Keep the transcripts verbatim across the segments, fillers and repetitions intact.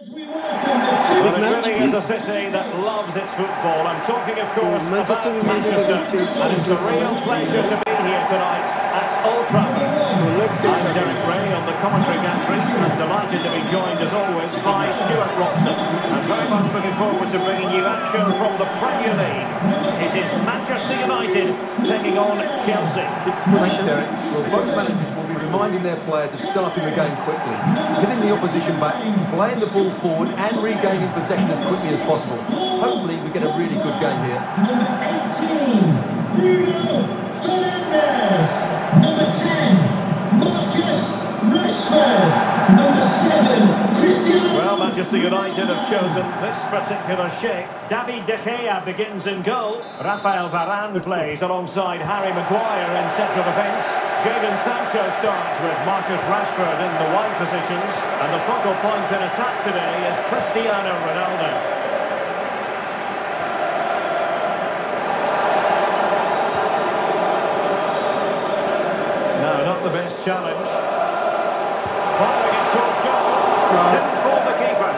Well, it really is a city that loves its football. I'm talking, of course, Manchester about United against Manchester, Chelsea. and it's a real pleasure to be here tonight at Old Trafford. So let's get I'm started. Derek Ray on the commentary gantry, and delighted to be joined, as always, by Stuart Robson. I'm very much looking forward to bringing you action from the Premier League. It is Manchester United taking on Chelsea. Thanks, Derek. Well, both managers will be reminding their players of starting the game quickly, hitting the opposition back, playing the ball forward and regaining possession as quickly as possible. Hopefully we get a really good game here. Number eighteen, Bruno Fernandes. Number ten, Marcus Rashford. Number seven, Cristiano. Well, Manchester United have chosen this particular shape. David De Gea begins in goal. Rafael Varane plays alongside Harry Maguire in central defence. Jadon Sancho starts with Marcus Rashford in the wide positions. And the focal point in attack today is Cristiano Ronaldo. No, not the best challenge. Firing it towards goal. Didn't fool the keeper.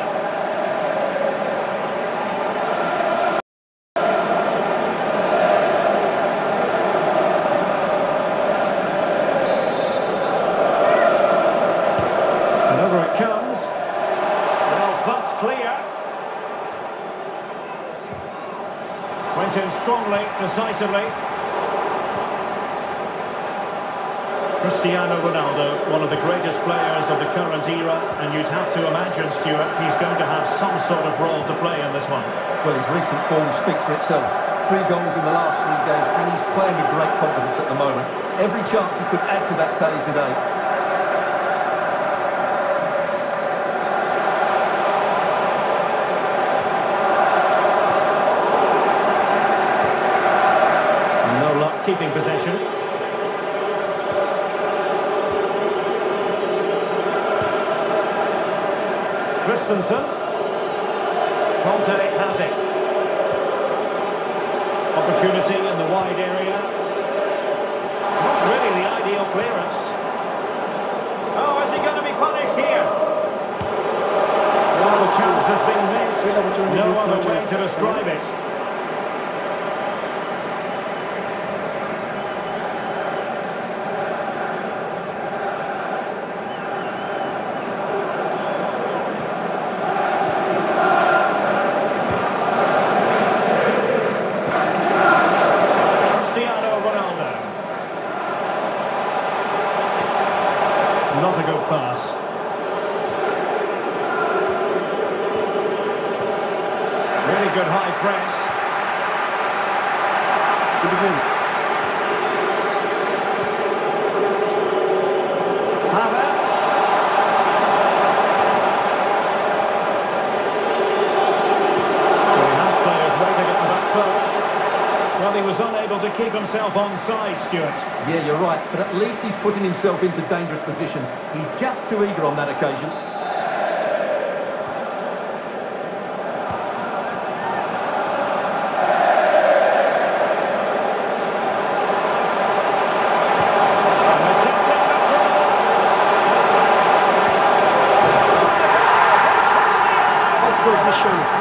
And over it comes. Well, that's clear. Went in strongly, decisively. Cristiano Ronaldo, one of the greatest players of the current era, and you'd have to imagine, Stuart, he's going to have some sort of role to play in this one. Well, his recent form speaks for itself. Three goals in the last three games, and he's playing with great confidence at the moment. Every chance he could add to that tally today. No luck keeping possession. Christensen. Conte has it. Opportunity in the wide area. Not really the ideal clearance. Oh, is he going to be punished here? Well, the chance has been missed. No other way to describe it. Not a good pass. Really good high press. Good defense. Havertz. Well, he has players waiting at the back post. Well, he was unable to keep himself onside, Stuart. Yeah, you're right, but at least he's putting himself into dangerous positions. He's just too eager on that occasion. That's good vision.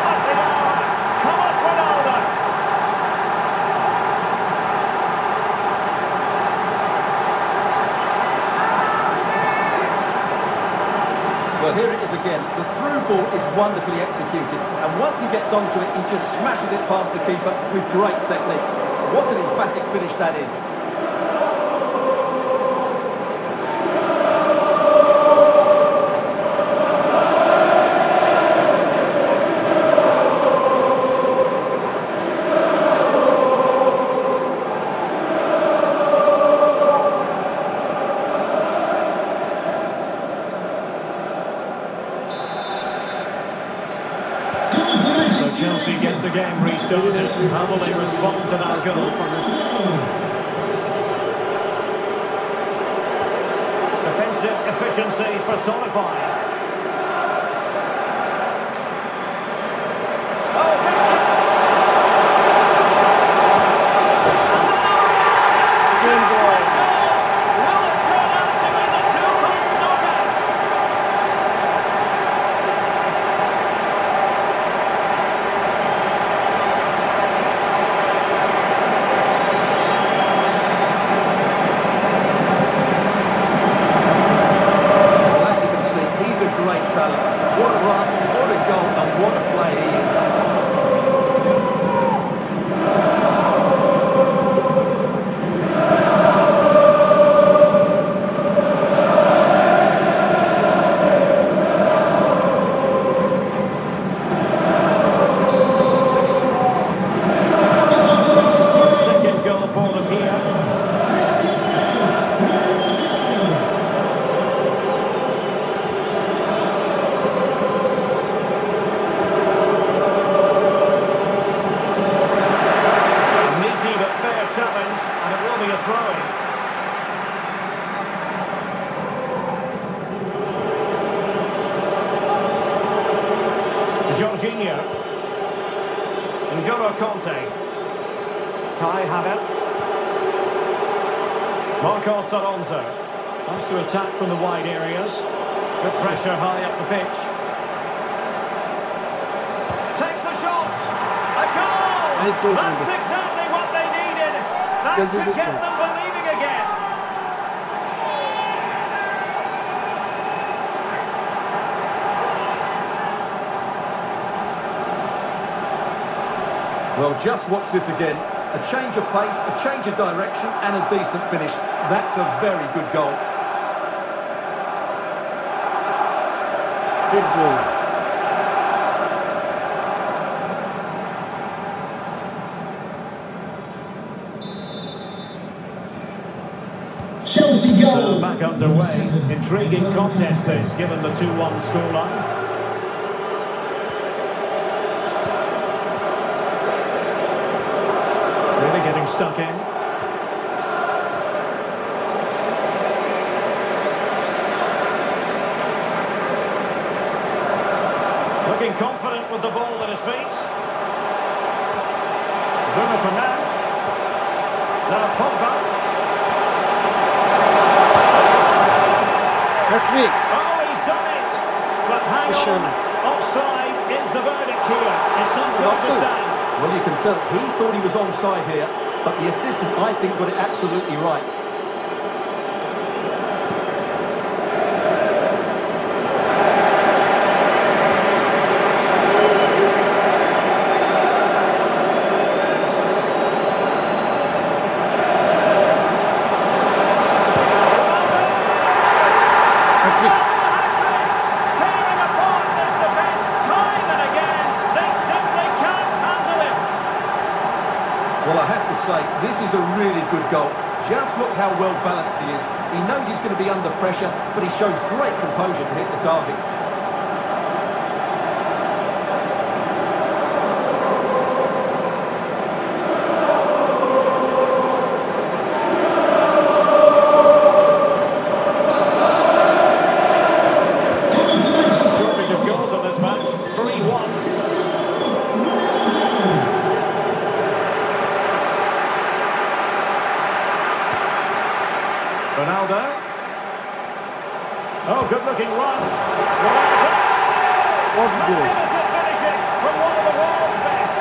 Well, here it is again. The through ball is wonderfully executed, and once he gets onto it, he just smashes it past the keeper with great technique. What an emphatic finish that is. So Chelsea get the game restarted. How will they respond to that goal? Defensive efficiency personified. Oh, Game ball. will it turn out to be the two-point knockout? Conte. Kai Havertz. Marcos Alonso. Wants to attack from the wide areas. Good pressure high up the pitch. Takes the shot. A goal! Nice goal, That's Conte. exactly what they needed. That Yes, it should is get good. them believing again. Well, just watch this again. A change of pace, a change of direction, and a decent finish. That's a very good goal. Good goal. Chelsea So goal. back underway. Intriguing contest this, given the two one scoreline. Really getting stuck in. Looking confident with the ball at his feet. Bruno Fernandes. Now Pogba. Hat-trick. Oh, he's done it! But hang Cristiano. on, offside is the verdict here. It's not going to Offside. stand. Well, you can tell he thought he was onside here, but the assistant, I think, got it absolutely right. Hat-trick. Tearing apart this defence time and again. They simply can't handle him. Well, I have to say, this is a really good goal. Just look how well balanced he is. He knows he's going to be under pressure, but he shows great composure to hit the target. Shortage of goals on this match. three one. Ronaldo. Oh, good-looking run. Ronaldo. What goal. Magnificent finishing from one of the world's best.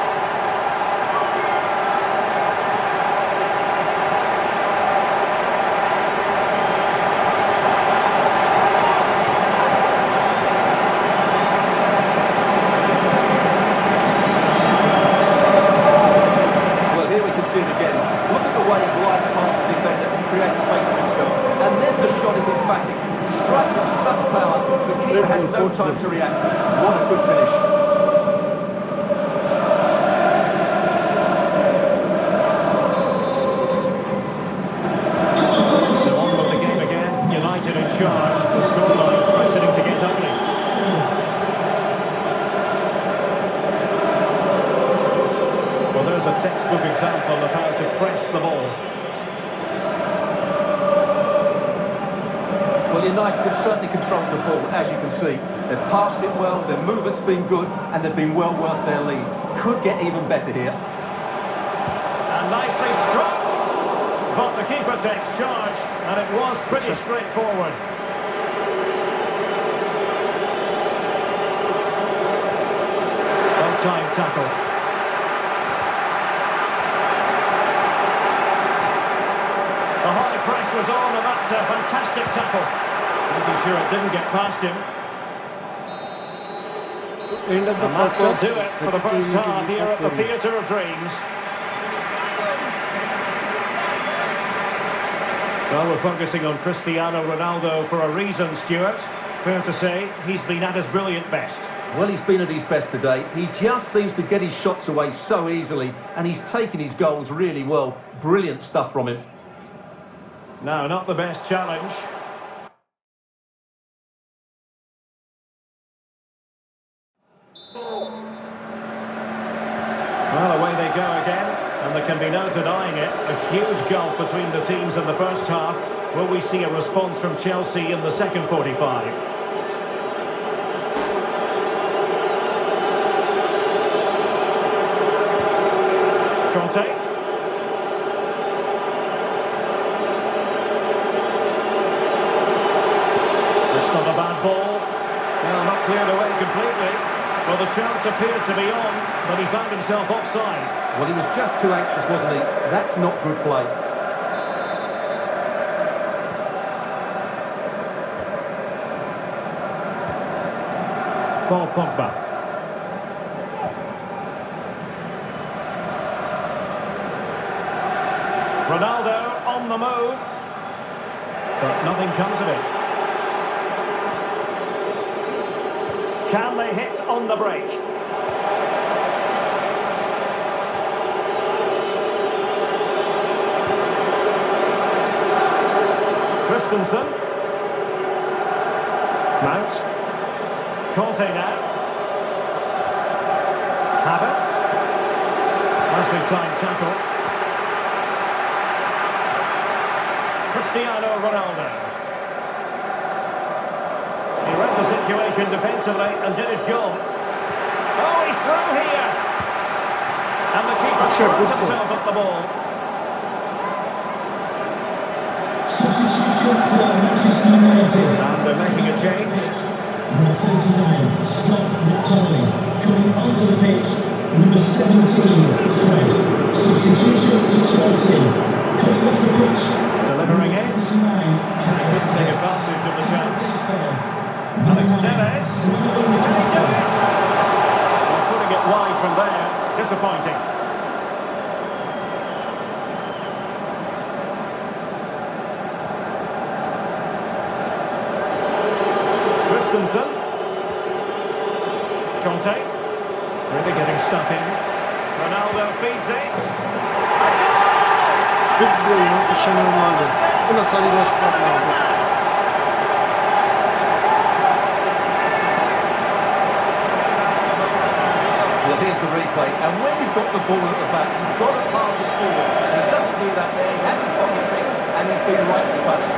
Well, here we can see it again. Look at the way he glides past the defender to create space for himself. And then the shot is emphatic. He strikes it with such power, the keeper has no time to react. What a good finish. So on with the game again. United in charge. The scoreline threatening to get ugly. Well, there's a textbook example of how to press the ball. Well, United have certainly controlled the ball, as you can see. They've passed it well, their movement's been good, and they've been well worth their lead. Could get even better here. And nicely struck. But the keeper takes charge, and it was pretty straightforward. Well-timed tackle. The high press was on, and that's a fantastic tackle. Making sure it didn't get past him. End of the And first that will half. do it for the Manchester first United half here at the after- Theatre of Dreams. Well, we're focusing on Cristiano Ronaldo for a reason, Stuart. Fair to say, he's been at his brilliant best. Well, he's been at his best today. He just seems to get his shots away so easily, and he's taken his goals really well. Brilliant stuff from him. No, not the best challenge. Well, away they go again, and there can be no denying it. A huge gulf between the teams in the first half. Will we see a response from Chelsea in the second forty-five? Conte. It's not a bad ball. Well, not cleared away completely. Well, the chance appeared to be on, but he found himself offside. Well, he was just too anxious, wasn't he? That's not good play. Paul Pogba. Ronaldo on the move. But nothing comes of it. Can they hit on the break? Christensen. Mount. Conte now. Havertz. Nicely timed tackle. Cristiano Ronaldo. He read the situation defensively and did his job. Oh, he's through here! And the keeper Sure, throws good himself at the ball. Substitution for Manchester United. And they're making a change. Number thirty-nine, Scott McTominay. Coming onto the pitch, number seventeen, Fred. Substitution for Chelsea. Coming off the pitch, Delivering it. twenty-nine, Couldn't take advantage of the chance. Alex Tevez. Can he do it? Well, putting it wide from there. Disappointing. Christensen. Conte. Really getting stuck in. Ronaldo feeds it. Big goal, no? Cristiano Ronaldo. Full of solid Rashford now. Well, here's the replay. And when you've got the ball at the back, you've got to pass it forward. He doesn't do that there. He hasn't got the thing, and he's been rightly punished.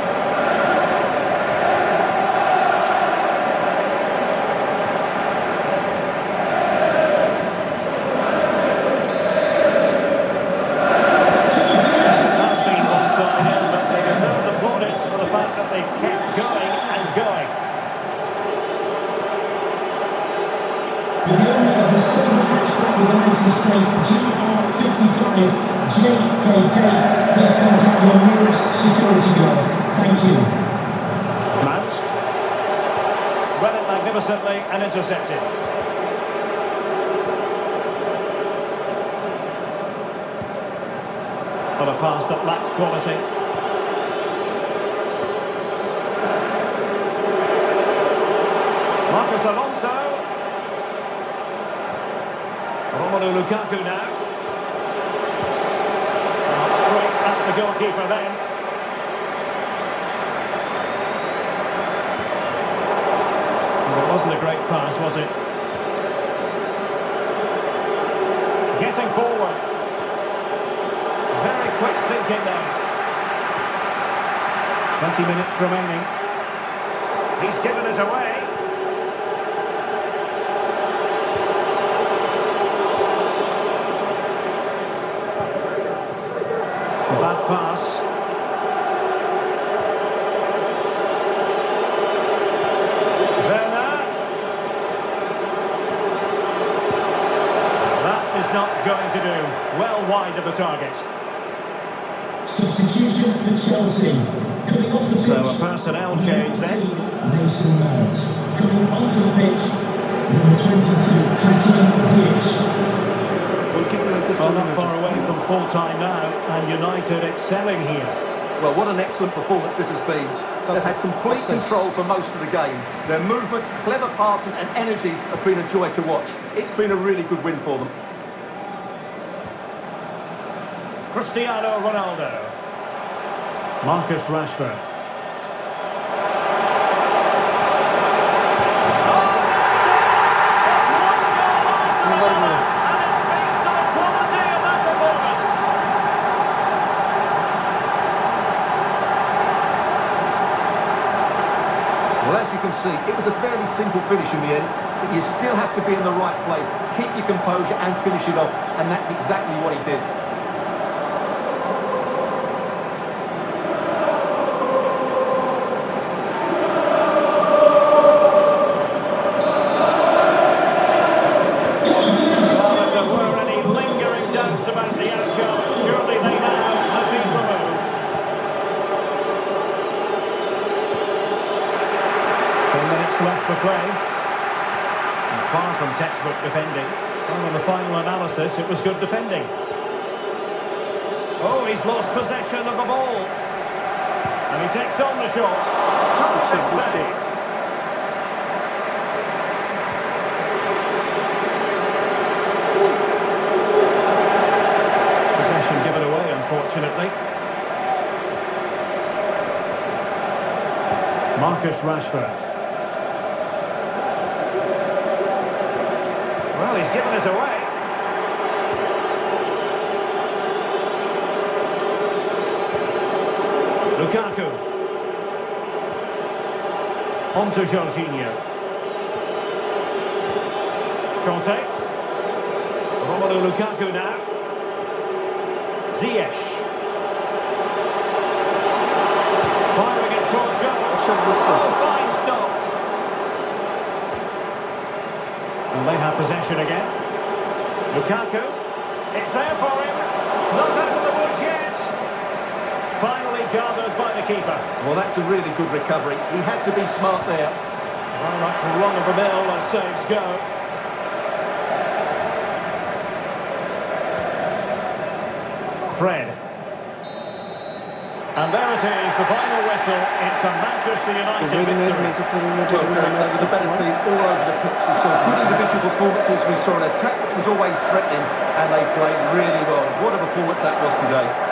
With the owner of the silver hatchback with the license plate G R fifty-five J K K, please contact your nearest security guard. Thank you. Mount. Read it magnificently and intercepted. On a pass that lacks quality. Marcos Alonso. Romelu Lukaku now. Oh, straight at the goalkeeper then. Well, it wasn't a great pass, was it? Getting forward. Very quick thinking there. twenty minutes remaining. He's given us away. Bad pass. Werner. That is not going to do. Well wide of the target. Substitution for Chelsea. Coming off the pitch. So a personnel change then. Mason Mount. Coming onto the pitch, number twenty-two, Hakim Ziyech. Well, not far away from full-time now, and United excelling here. Well, what an excellent performance this has been. They've had complete control for most of the game. Their movement, clever passing and energy have been a joy to watch. It's been a really good win for them. Cristiano Ronaldo. Marcus Rashford. Well, as you can see, it was a fairly simple finish in the end, but you still have to be in the right place, keep your composure and finish it off, and that's exactly what he did. Ten minutes left for play. And far from textbook defending. Well, on the final analysis, it was good defending. Oh, he's lost possession of the ball. And he takes on the shot. Terrific save. Possession given away, unfortunately. Marcus Rashford. Well, he's given us away. Lukaku. On to Jorginho. Conte. Romelu Lukaku now. Ziyech. Firing it towards goal. Oh, fine stop. And they have possession again. Lukaku. It's there for him. Not out of the woods yet. Finally gathered by the keeper. Well, that's a really good recovery. He had to be smart there. Very much run of the mill as saves go. Fred. And there it is, the final whistle. It's a Manchester United Very nice victory. Manchester United Well, winning the Graham, match there was a better six one. team all over the pitch. We saw good individual performances. We saw an attack which was always threatening, and they played really well. What a performance that was today.